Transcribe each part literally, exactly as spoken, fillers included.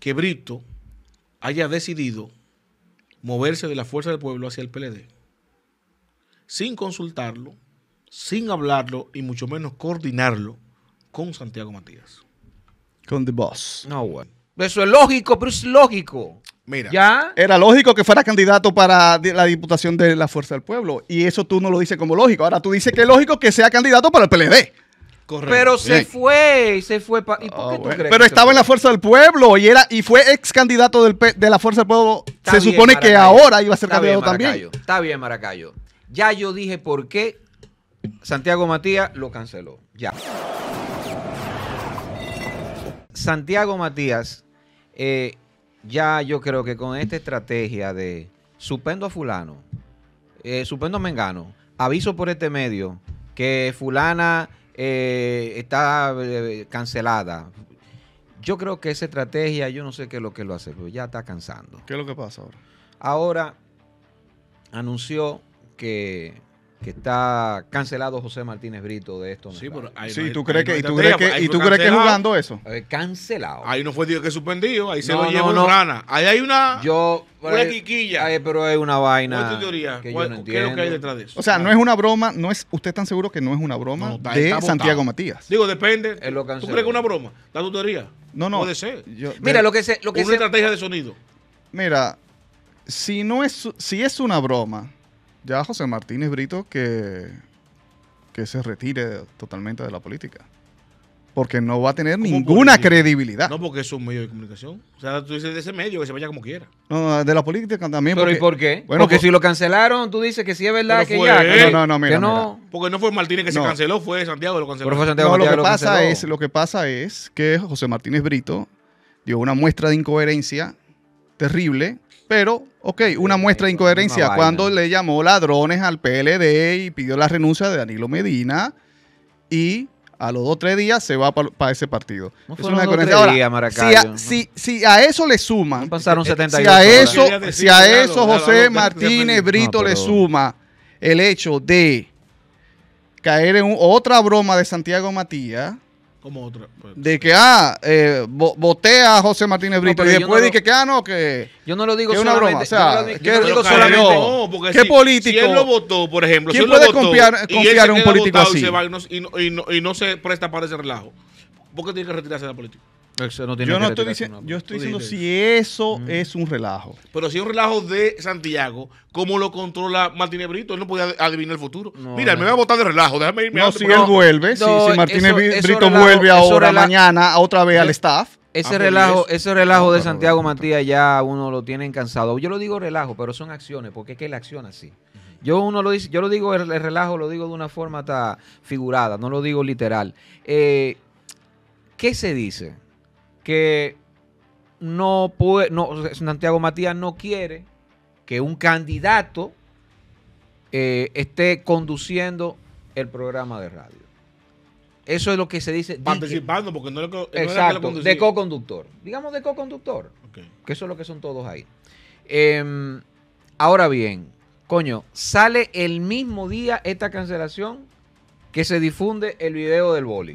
que Brito haya decidido moverse de la Fuerza del Pueblo hacia el P L D sin consultarlo, sin hablarlo y mucho menos coordinarlo con Santiago Matías. Con The Boss. No, bueno. Eso es lógico, pero es lógico. Mira, ¿Ya? Era lógico que fuera candidato para la diputación de la Fuerza del Pueblo. Y eso tú no lo dices como lógico. Ahora tú dices que es lógico que sea candidato para el P L D. correcto. Pero se Bien. fue, se fue. Pa ¿Y por Oh, qué tú bueno. crees Pero que estaba se en la Fuerza del Pueblo y era y fue ex candidato del P de la Fuerza del Pueblo. Está Se bien, supone que Maracayo. ahora iba a ser Está bien, candidato también. Maracayo. Está bien, Maracayo. Ya yo dije por qué Santiago Matías lo canceló. Ya. Santiago Matías, eh, ya yo creo que con esta estrategia de suspendo a fulano, eh, suspendo a Mengano, aviso por este medio que fulana eh, está eh, cancelada. Yo creo que esa estrategia, yo no sé qué es lo que lo hace, pero ya está cansando. ¿Qué es lo que pasa ahora? Ahora anunció que, que está cancelado José Martínez Brito de esto. Sí, pero ahí no Sí, hay- ¿tú ahí crees no que, hay y tú estrategia, crees que, ahí y fue tú crees que cancelado. jugando eso? Eh, cancelado. Ahí no fue digo que suspendido, ahí se No, lo no, llevó no. en rana. Ahí hay una, Yo, una eh, quiquilla. eh, pero es una vaina. ¿Cuál es tu teoría? que yo ¿Cuál- no ¿Qué es lo que hay entiendo. detrás de eso? O sea, no es una broma, no es, ¿usted está seguro que no es una broma No, está- de está Santiago votado. Matías? Digo, depende. Él lo ¿Tú canceló. crees que es una broma? ¿Da tu teoría? No, no. Puede ser. Yo- Mira, de- lo que se... Lo que Una se estrategia de sonido. Mira, si no es, si es una broma, ya José Martínez Brito que, que se retire totalmente de la política. Porque no va a tener ¿Cómo ninguna política? credibilidad. No, porque es un medio de comunicación. O sea, tú dices de ese medio que se vaya como quiera. No, no, de la política también. Pero porque, ¿y por qué? Bueno, Porque por- si lo cancelaron, tú dices que sí es verdad Pero que fue ya. él. Que, No, no, no, mira, que no. Porque no fue Martínez que No. se canceló, fue Santiago que lo canceló. Pero fue Santiago No, lo Matías que lo pasa canceló. es, lo que pasa es que José Martínez Brito dio una muestra de incoherencia terrible, pero, ok, una muestra de una incoherencia vaina. cuando le llamó ladrones al P L D y pidió la renuncia de Danilo Medina y a los dos o tres días se va para ese partido. No Es fueron una dos o tres incoherencia. Ahora, días, si, Maracayo, a, ¿no? si, si a eso le suman, No pasaron setenta y si ocho a horas. eso, Quería decir, si a déjalo, eso déjalo, José déjalo, Martínez déjalo. Brito No, le pero- suma el hecho de caer en un- otra broma de Santiago Matías, Como otra. de que, ah, eh, vo- voté a José Martínez No, Brito pero y yo después no dije lo- que, ah, no, que... Yo no lo digo que es una solamente. broma, o sea, yo no lo, que- yo no lo digo Pero solamente. No, porque ¿qué si, político? Si él lo votó, por ejemplo, ¿Quién si él lo puede votó confiar- y él confiar se en un queda político votado y así? se va y no, y, no, y, no, y no se presta para ese relajo, ¿por qué tiene que retirarse de la política? Eso no tiene Yo que no estoy retirarse diciendo, una- yo estoy Tú diciendo dices. si eso es un relajo. Pero si es un relajo de Santiago, ¿cómo lo controla Martínez Brito? Él no podía adivinar el futuro. No, Mira, él me no. va a votar de relajo, déjame irme No, antes si porque- él vuelve, si- no, si, Martínez eso- Bri- eso Brito relajo- vuelve eso ahora, relajo- mañana, otra vez al staff. Ese Ah, por relajo, eso. ese relajo No, de pero- Santiago Matías ya uno lo tiene cansado. Yo lo digo relajo, pero son acciones, porque es que él acciona así. Yo uno lo dice, yo lo digo el, el relajo, lo digo de una forma hasta figurada, no lo digo literal. Eh, ¿Qué se dice? Que no puede, no, Santiago Matías no quiere que un candidato eh, esté conduciendo el programa de radio. Eso es lo que se dice. Participando, porque no, le, no era que lo Exacto, conducía. de co-conductor. Digamos de co-conductor, Ok. que eso es lo que son todos ahí. Em, ahora bien, coño, sale el mismo día esta cancelación que se difunde el video del boli.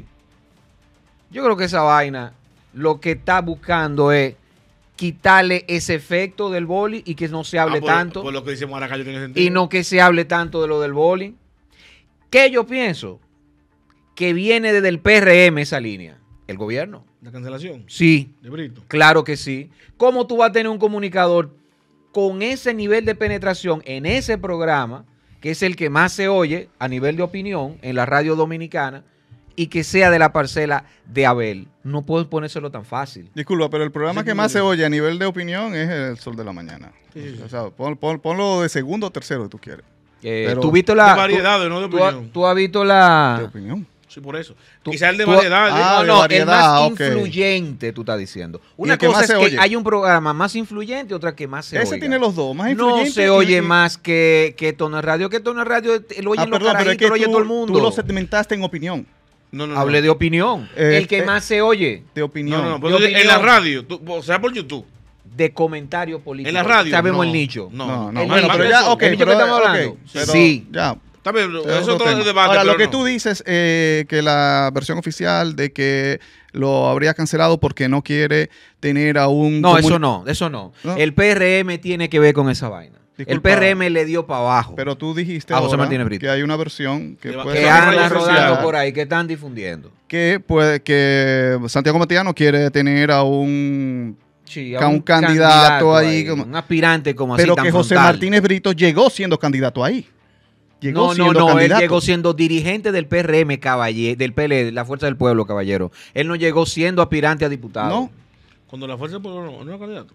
Yo creo que esa vaina lo que está buscando es quitarle ese efecto del boli y que no se hable Ah, por, tanto. Por lo que dice Maracayo tiene sentido. Y no que se hable tanto de lo del bowling. ¿Qué yo pienso? Que viene desde el P R M esa línea. ¿El gobierno? La cancelación Sí, de Brito. claro que sí. ¿Cómo tú vas a tener un comunicador con ese nivel de penetración en ese programa, que es el que más se oye a nivel de opinión en la radio dominicana, y que sea de la parcela de Abel? No puedes ponérselo tan fácil. Disculpa, pero el programa Sí, que sí, más sí. se oye a nivel de opinión es El Sol de la Mañana. Sí, sí, sí. O sea, pon- pon- ponlo de segundo o tercero si tú quieres. Eh, Pero- ¿Tú viste la... De variedades, no de tú, tú, opinión. tú has visto De la... opinión. Sí, por eso. Tú- Quizá el de tú- variedad. Ah, no, de no, el variedad, más ok. influyente, tú estás diciendo. Una el que cosa más es se que oye. hay un programa más influyente, otra que más se Ese oiga. tiene los dos, más No influyente se y- oye y- más que, que Tono Radio, que Tono Radio lo oyen Ah, los perdón, pero es carajitos, que lo oye tú, todo el mundo. tú lo segmentaste en opinión. No, no, no. Hablé de opinión. Eh, el que eh, más se oye, De opinión. No, no, no. De pero en opinión. la radio, tú- o sea, por YouTube. de comentario político. En la radio. Sabemos no, el nicho. No, No, no, El bueno, nicho. pero ya, ok. ¿El nicho pero- que estamos ok, hablando? pero Sí. Ya, También, Es eso otro todo tema. es debate. Ahora, pero lo que no. tú dices, eh, que la versión oficial de que lo habría cancelado porque no quiere tener a un... No, comuni- eso no, eso no. ¿No? El P R M tiene que ver con esa vaina. El Disculpa, P R M le dio para abajo. Pero tú dijiste A José ahora Martínez Brito. que hay una versión que Que puede que ser anda anda oficial, rodando por ahí, que están difundiendo. que puede que Santiago Matías no quiere tener a un Sí, Ca- un candidato ahí como- un aspirante como así pero tan que José frontal. Martínez Brito llegó siendo candidato ahí. Llegó No, no, siendo no, él candidato. llegó siendo dirigente del P R M, caballero, del P L, la Fuerza del Pueblo, caballero. Él no llegó siendo aspirante a diputado. No. Cuando la fuerza del pueblo no, no era candidato.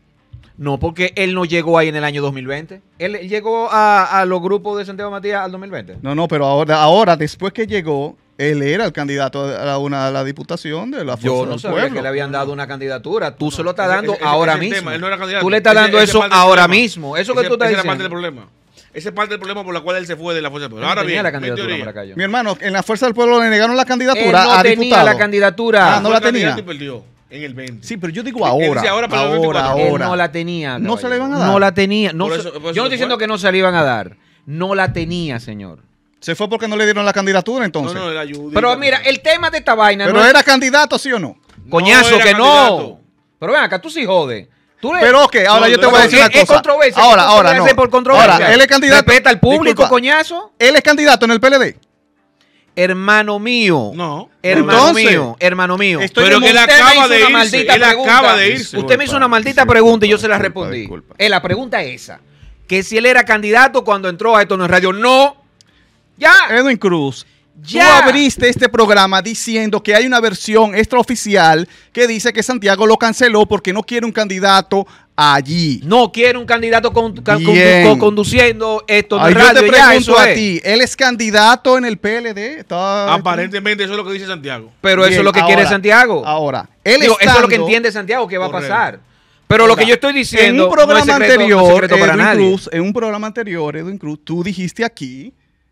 No, porque él no llegó ahí en el año dos mil veinte. Él llegó a, a los grupos de Santiago Matías al dos mil veinte. No, no, pero ahora, ahora después que llegó, él era el candidato a la, una, a la diputación de la Fuerza Yo no del sabía Pueblo. que le habían dado una candidatura. Tú se lo estás ese- dando ese- ahora ese es el mismo. tema, él no era candidato. Tú le estás Ese- dando ese es eso parte del ahora problema. mismo. Eso que Ese- tú estás esa es la diciendo. parte del problema. Esa es parte del problema por la cual él se fue de la fuerza del pueblo. Él Ahora tenía bien, la mi candidatura, teoría. Maracayo. Mi hermano, en la Fuerza del Pueblo le negaron la Él candidatura no a tenía diputado. la candidatura. Ah, no Fue la candidato tenía. y perdió en el veinte. Sí, pero yo digo Él ahora. dice ahora para el ahora, veinticuatro. Él ahora. no la tenía. No se le caballero. iban a dar. No la tenía. No Por se- eso- por eso yo no se estoy diciendo fue. que no se le iban a dar. No la tenía, señor. Se fue porque no le dieron la candidatura No, entonces. no, era Judy. Pero mira, el tema de esta vaina pero no es- era candidato, ¿sí o no? Coñazo, No era que no. candidato. Pero ven acá, tú sí jodes. Tú le- Pero ok, ahora No, yo te no, voy a no, decir es, una es cosa. controversia. Ahora, ¿qué tú ahora puedes no. hacer por controversia? Ahora, él es candidato. Respeta al público, Disculpa. coñazo. Él es candidato en el P L D. Hermano mío. No. Hermano Entonces, mío, hermano mío. estoy Pero que él Usted me acaba hizo de una irse. maldita Él pregunta. acaba de irse. Usted me hizo Disculpa, una maldita disculpa, pregunta y yo se la disculpa, respondí. disculpa. Eh, la pregunta es esa. Que si él era candidato cuando entró a Esto No es Radio. No. Ya. Edwin Cruz, Ya. tú abriste este programa diciendo que hay una versión extraoficial que dice que Santiago lo canceló porque no quiere un candidato allí. No quiere un candidato con, con- Bien. con- conduciendo Esto No Ahí es yo Radio. te ya, pregunto eso a es. ti, ¿él es candidato en el P L D? ¿Está- Aparentemente eso es lo que dice Santiago. Pero Bien, eso es lo que ahora, quiere Santiago. Ahora, él Digo, eso es lo que estando- entiende Santiago que va Correcto. a pasar. Pero lo que yo estoy diciendo En un programa no es secreto, anterior, no es secreto para Edwin nadie. Cruz, en un programa anterior, Edwin Cruz, tú dijiste aquí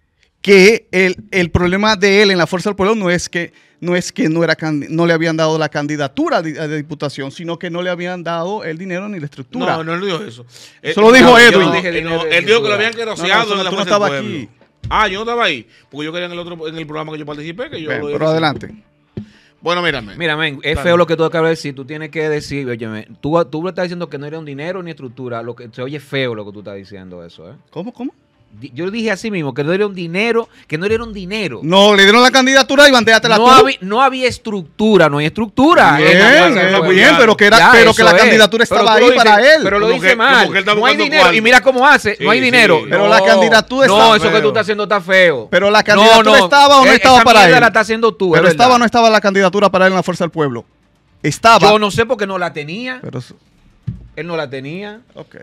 que el, el problema de él en la Fuerza del Pueblo no es que no es que no era candi- no le habían dado la candidatura de, de diputación, sino que no le habían dado el dinero ni la estructura. No, no él dijo eso. Eso lo dijo no, yo Edwin. no dije dinero, no, él dijo que lo habían No, queroseado no, eso no, en la tú no fuerza del estabas pueblo. aquí. Ah, yo no estaba ahí. Porque yo quería en el otro en el programa que yo participé. Que yo Ven, lo pero dije. adelante. Bueno, mírame. Mira, men, es Dale. feo lo que tú acabas de decir. Tú tienes que decir, oye, tú, tú le estás diciendo que no era un dinero ni estructura. Lo que se oye feo lo que tú estás diciendo eso, ¿eh? ¿Cómo, cómo? Di- Yo dije así mismo, que no era un dinero, que no era un dinero. No, le dieron la candidatura y bandéatela No, tú. había, no había estructura, no hay estructura. Bien, en la Fuerza del eh, Pueblo. bien, pero que, era, Ya, pero que eso la es. candidatura Pero estaba tú ahí lo para dices- él. Pero lo Como dice que- mal. como que él está No hay buscando dinero. cuarto. Y mira cómo hace. Sí, no hay sí. dinero. Pero No, la candidatura No, está eso que feo. tú estás haciendo está feo. Pero la No, candidatura no. estaba o no Eh, estaba esa para mierda él. la está haciendo tú, Pero es estaba o verdad. no estaba la candidatura para él en la Fuerza del Pueblo. Estaba. Yo no sé por qué no la tenía. Pero, Él no la tenía. ok.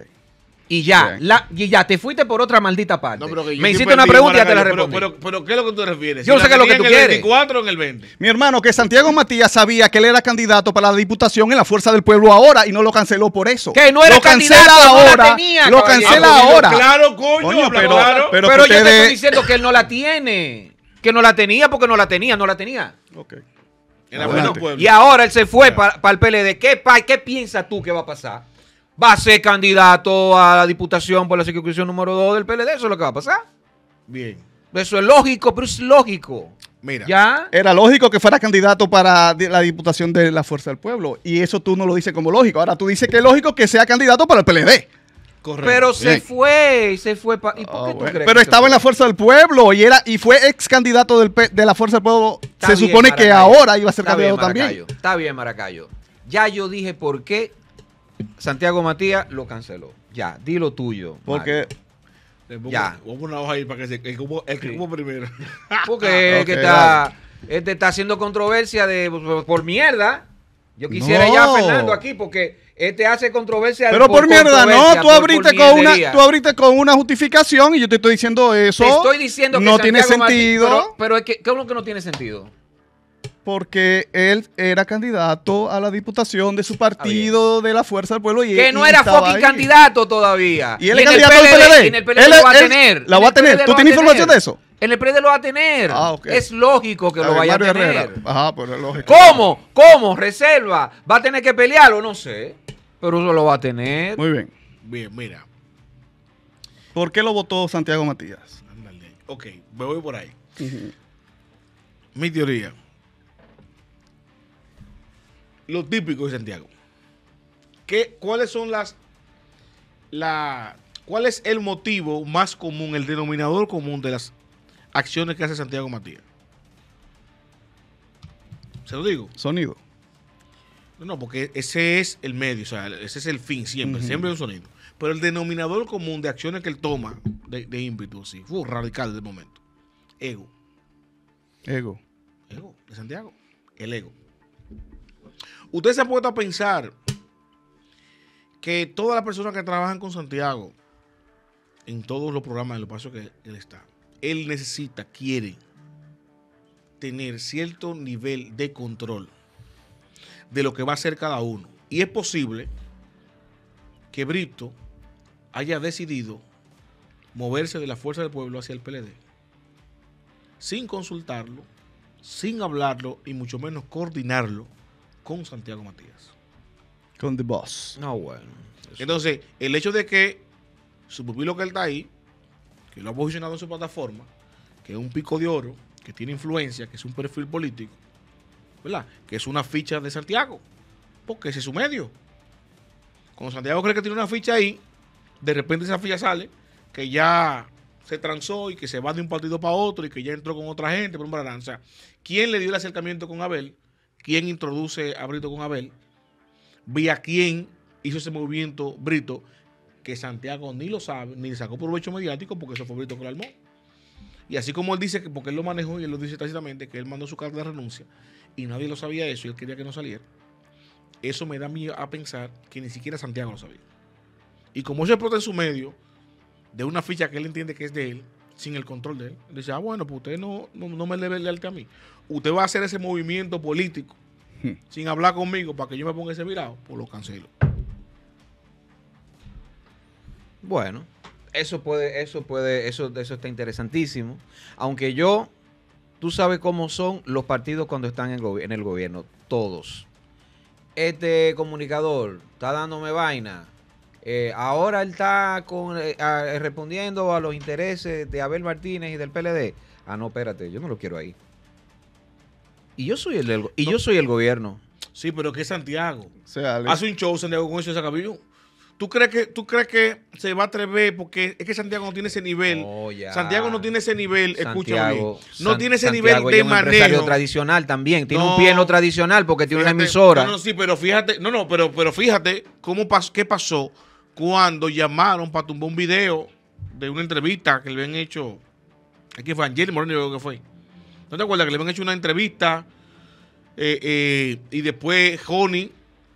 Y ya, Bien. la, y ya, te fuiste por otra maldita parte. No, pero que yo Me estoy hiciste una perdido, pregunta y ya te la Maracayo, respondí. Pero, pero, pero, ¿qué es lo que tú te refieres? Yo Si sé la que es lo que tenía tú en el quieres. veinticuatro o en el veinte. Mi hermano, que Santiago Matías sabía que él era candidato para la diputación en la Fuerza del Pueblo ahora y no lo canceló por eso. Que no era lo cancela candidato, no la ahora. tenía, lo caballero. cancela Ah, pues, ahora. Claro, coño, Coño, habla pero- claro. pero- Pero, que yo te ustedes- estoy diciendo que él no la tiene. Que no la tenía porque no la tenía, no la tenía. Ok. En la Adelante. fuerza del pueblo. Y ahora él se fue para el P L D. ¿Qué, pa- ¿Qué piensas tú que va a pasar? Va a ser candidato a la diputación por la circunscripción número dos del P L D. Eso es lo que va a pasar. Bien. Eso es lógico, pero es lógico. Mira. ¿Ya? Era lógico que fuera candidato para di- la diputación de la Fuerza del Pueblo. Y eso tú no lo dices como lógico. Ahora tú dices que es lógico que sea candidato para el P L D. Correcto. Pero se Bien. fue, se fue. Pa ¿Y por Ah, qué tú bueno. crees Pero que se estaba fue? en la Fuerza del Pueblo y era y fue ex candidato del P- de la Fuerza del Pueblo. Está Se bien, supone que Maracayo. ahora iba a ser Está bien, candidato también. Maracayo. Está bien, Maracayo. Ya yo dije por qué Santiago Matías lo canceló. Ya, di lo tuyo. Porque Le pongo- Ya. Pongo una hoja ahí para que se, el que hubo, el que Sí. hubo primero. Mario. Porque el que Ok, está, este está haciendo controversia de por, por mierda. Yo quisiera No. ya a Fernando aquí porque este hace controversia. Pero por, mierda, controversia, no, tú por- abriste por con una, mierdería. tú abriste con una justificación y yo te estoy diciendo eso. Te estoy diciendo que no tiene Santiago Mati- sentido pero, pero es que, ¿qué es lo que no tiene sentido? porque él era candidato a la diputación de su partido de la Fuerza del Pueblo y Que y no era estaba fucking ahí. candidato todavía. Y él en es el candidato del P L D. Y en el P L D Él- lo va a él- tener. la En va a el P L D tener. ¿Tú lo va a tienes información tener. de eso? En el P L D lo va a tener. Ah, ok. Es lógico que A lo ver, vaya a Mario tener. Herrera. Ajá, pues es lógico. ¿Cómo? ¿Cómo? Reserva. ¿Va a tener que pelearlo? No sé. Pero eso lo va a tener. Muy bien. Bien, mira. ¿Por qué lo votó Santiago Matías? Ándale. Ok, me voy por ahí. Uh-huh. Mi teoría. Lo típico de Santiago. ¿Qué, ¿Cuáles son las... La, ¿Cuál es el motivo más común, el denominador común de las acciones que hace Santiago Matías? ¿Se lo digo? Sonido. No, no, porque ese es el medio, o sea, ese es el fin siempre, uh-huh. siempre hay un sonido. Pero el denominador común de acciones que él toma de, de ímpetu, así, fue radical de momento. Ego. Ego. Ego, de Santiago. El ego. Usted se ha puesto a pensar que todas las personas que trabajan con Santiago, en todos los programas, en los pasos que él está, él necesita, quiere tener cierto nivel de control de lo que va a hacer cada uno. Y es posible que Brito haya decidido moverse de la Fuerza del Pueblo hacia el P L D sin consultarlo, sin hablarlo y mucho menos coordinarlo con Santiago Matías. Con The Boss. No, bueno. Eso. Entonces, el hecho de que su pupilo que él está ahí, que lo ha posicionado en su plataforma, que es un pico de oro, que tiene influencia, que es un perfil político, ¿verdad? Que es una ficha de Santiago, porque ese es su medio. Cuando Santiago cree que tiene una ficha ahí, de repente esa ficha sale, que ya se transó y que se va de un partido para otro y que ya entró con otra gente. Por un o sea, ¿quién le dio el acercamiento con Abel? ¿Quién introduce a Brito con Abel? ¿Vía quién hizo ese movimiento Brito? Que Santiago ni lo sabe, ni le sacó provecho mediático, porque eso fue Brito que lo armó. Y así como él dice que porque él lo manejó y él lo dice tácitamente, que él mandó su carta de renuncia y nadie lo sabía eso y él quería que no saliera, eso me da a mí a pensar que ni siquiera Santiago lo sabía. Y como se explota en su medio de una ficha que él entiende que es de él, sin el control de él, él dice, ah, bueno, pues usted no, no, no me debe lealtad a mí. Usted va a hacer ese movimiento político hmm. sin hablar conmigo para que yo me ponga ese virado, pues lo cancelo. Bueno, eso puede, eso puede, eso, eso está interesantísimo. Aunque yo, tú sabes cómo son los partidos cuando están en, en el gobierno, todos. Este comunicador está dándome vaina. Eh, ahora él está con, eh, a, respondiendo a los intereses de Abel Martínez y del P L D. Ah, no, espérate, yo no lo quiero ahí. Y yo soy el, del, y no. yo soy el gobierno. Sí, pero que es Santiago. O sea, hace un show Santiago con eso, Sacabillo. ¿Tú crees que tú crees que se va a atrever? Porque es que Santiago no tiene ese nivel. Oh, Santiago no tiene ese nivel, escúchame. No San, tiene ese Santiago nivel de manejo. Es un empresario tradicional también. Tiene no, un pie en lo tradicional porque tiene fíjate, una emisora. No, no, sí, pero fíjate, no, no, pero, pero fíjate cómo pasó, qué pasó cuando llamaron para tumbar un video de una entrevista que le habían hecho. Aquí fue Angel Moreno, creo que fue. ¿No te acuerdas que le habían hecho una entrevista eh, eh, y después Joni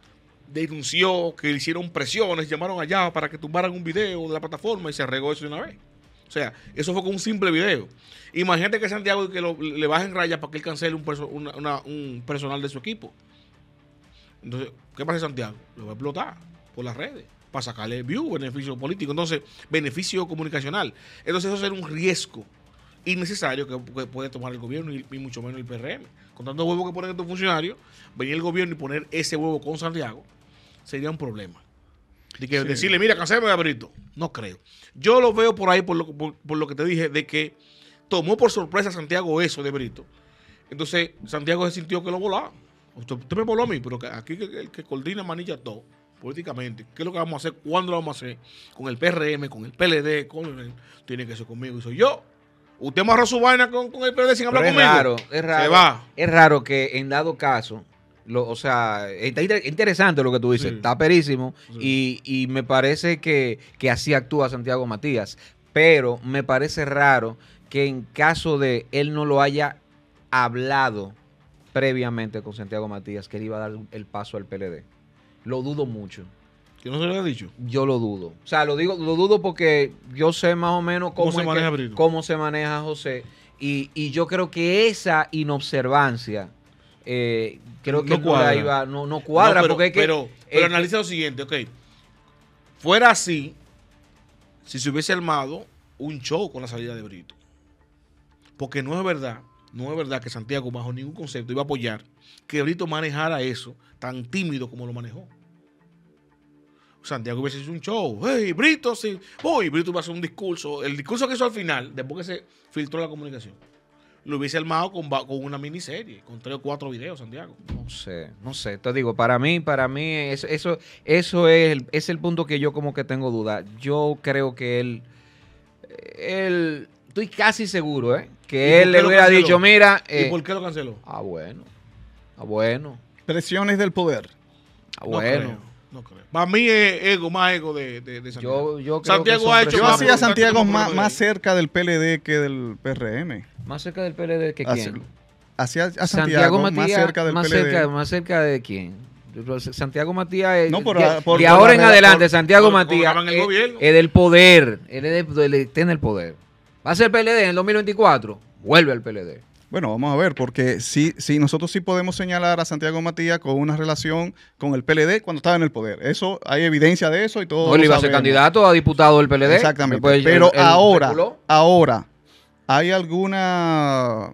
denunció que le hicieron presiones, llamaron allá para que tumbaran un video de la plataforma y se arregló eso de una vez? O sea, eso fue con un simple video. Imagínate que Santiago que lo, le bajen rayas para que él cancele un, perso, una, una, un personal de su equipo. Entonces, ¿qué pasa Santiago? Lo va a explotar por las redes para sacarle view, beneficio político, entonces, beneficio comunicacional. Entonces, eso será un riesgo innecesario que, que puede tomar el gobierno y, y mucho menos el P R M. Con tanto huevo que ponen estos funcionarios, venir el gobierno y poner ese huevo con Santiago sería un problema. De que sí. Decirle, mira, cancélame a Brito. No creo. Yo lo veo por ahí, por lo, por, por lo que te dije, de que tomó por sorpresa a Santiago eso de Brito. Entonces, Santiago se sintió que lo volaba. Usted, usted me voló a mí, pero que aquí el que, que coordina manilla todo, políticamente. ¿Qué es lo que vamos a hacer? ¿Cuándo lo vamos a hacer? Con el P R M, con el P L D, con el, tiene que ser conmigo. Y soy yo. Usted amarró su vaina con, con el P L D sin hablar pero es conmigo. Raro, es raro. Se va. Es raro que en dado caso, lo, o sea, está interesante lo que tú dices, sí. Está perísimo, sí. y, y me parece que, que así actúa Santiago Matías, pero me parece raro que en caso de él no lo haya hablado previamente con Santiago Matías, que él iba a dar el paso al P L D. Lo dudo mucho. ¿Que no se lo haya dicho? Yo lo dudo. O sea, lo digo, lo dudo porque yo sé más o menos cómo, ¿Cómo se maneja Brito? Cómo se maneja José, y, y yo creo que esa inobservancia Eh, creo que no cuadra, iba, no, no cuadra no, pero, porque es que, pero, pero eh, analiza lo siguiente, ok. Fuera así, si se hubiese armado un show con la salida de Brito. Porque no es verdad, no es verdad que Santiago bajo ningún concepto iba a apoyar que Brito manejara eso tan tímido como lo manejó. Santiago hubiese hecho un show. Hey, Brito, sí. Uy, Brito iba a hacer un discurso. El discurso que hizo al final, después que se filtró la comunicación, lo hubiese armado con, con una miniserie, con tres o cuatro videos, Santiago. No sé, no sé. Te digo, para mí, para mí, eso, eso, eso es, el, es el punto que yo como que tengo duda. Yo creo que él, él, estoy casi seguro, ¿eh? Que él le hubiera dicho, mira. Eh, ¿Y por qué lo canceló? Ah, bueno. Ah, bueno. Presiones del poder. Ah, bueno. No creo, no creo. Para mí es ego, más ego de, de, de Santiago. Yo, yo creo Santiago que son ha hecho Yo más hacía por- Santiago por- más, por- más cerca del P L D que del P R M. Más cerca del P L D que Hacia- quién. Hacía a Santiago, Santiago, Matías, más cerca del más P L D. cerca, más cerca de quién. Santiago Matías es, No, por- de, por- de por ahora la en rela- adelante, por- Santiago por- Matías por- en el es, gobierno. es del poder, él es de- de- tiene el poder. Va a ser P L D en el dos mil veinticuatro, vuelve al P L D. Bueno, vamos a ver, porque sí, sí, nosotros sí podemos señalar a Santiago Matías con una relación con el P L D cuando estaba en el poder. Eso, hay evidencia de eso y todo. No, él lo iba a ser sabemos. candidato a diputado del P L D. Exactamente. Después él- Pero él ahora, reculó. ahora, ¿hay alguna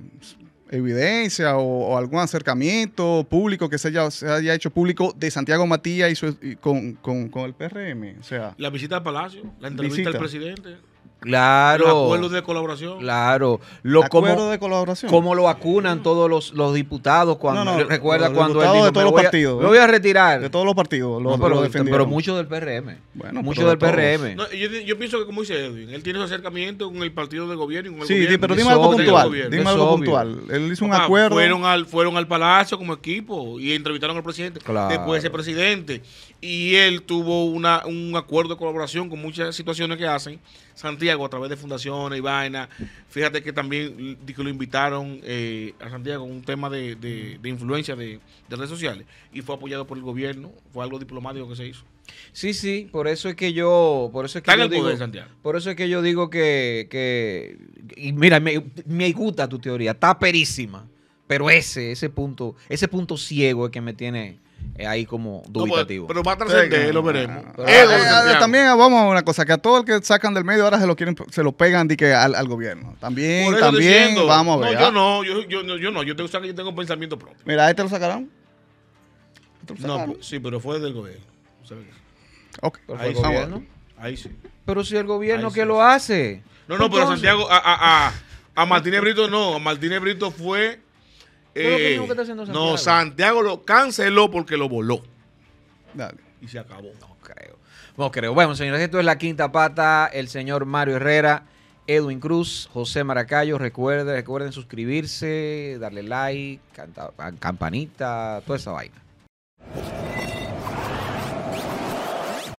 evidencia o, o algún acercamiento público que se haya, se haya hecho público de Santiago Matías y, su- y con, con- con el P R M? O sea, La visita al Palacio, la entrevista Visita. al presidente, Claro. los acuerdos de colaboración. Claro. Lo, acuerdo como, de colaboración. como lo acunan todos los, los diputados cuando No, no, recuerda los cuando él diputados dijo, de todos "Me los voy a- partidos, me ¿eh? voy a retirar". De todos los partidos. Lo, No, pero, lo defendieron. pero mucho del P R M. Bueno, mucho pero del de todos. P R M. No, yo, yo pienso que como dice Edwin, él tiene su acercamiento con el partido de gobierno y con el Sí, gobierno. di- pero dime Es algo obvio. puntual. Gobierno. Dime Es algo obvio. puntual. Él hizo un Papá, acuerdo. Fueron al, fueron al Palacio como equipo y entrevistaron al presidente Claro. después de ser presidente. Y él tuvo una, un acuerdo de colaboración con muchas situaciones que hacen. Santiago, a través de fundaciones y vainas. Fíjate que también di que lo invitaron eh, a Santiago con un tema de, de, de influencia de, de redes sociales. Y fue apoyado por el gobierno. Fue algo diplomático que se hizo. Sí, sí, por eso es que yo, por eso es que Está en yo el digo, poder, Santiago. por eso es que yo digo que, que y mira, me, me gusta tu teoría, está perísima, pero ese, ese punto, ese punto ciego es que me tiene eh, ahí como No, dubitativo. pero, pero va a trascender, Sí, lo no, veremos. no, Pero- Eh, Edwin eh, Santiago. también vamos a una cosa, que a todo el que sacan del medio ahora se lo quieren, se lo pegan di que al, al gobierno. También, Por eso estoy también, diciendo. vamos a ver. No, ¿ah? yo no, yo, yo, no, yo no, yo tengo, o sea, que yo tengo pensamiento propio. Mira, ¿a este lo sacaron? ¿Este lo No, sacaron? pues, sí, pero fue del gobierno. ¿Sabes qué? Ok. Pero fue ahí el sí. gobierno. Ahí sí. Pero si el gobierno Ahí que sí, lo sí. hace. No, no, pero Entonces, Santiago, a, a, a, a Martínez Brito no, a Martínez Brito fue... ¿Qué es lo eh, mismo que está haciendo Santiago? no, Santiago lo canceló porque lo voló. Dale. Y se acabó. No creo. No creo. Bueno, señores, esto es La Quinta Pata. El señor Mario Herrera, Edwin Cruz, José Maracayo. Recuerden, recuerden suscribirse, darle like, canta- campanita, toda esa vaina.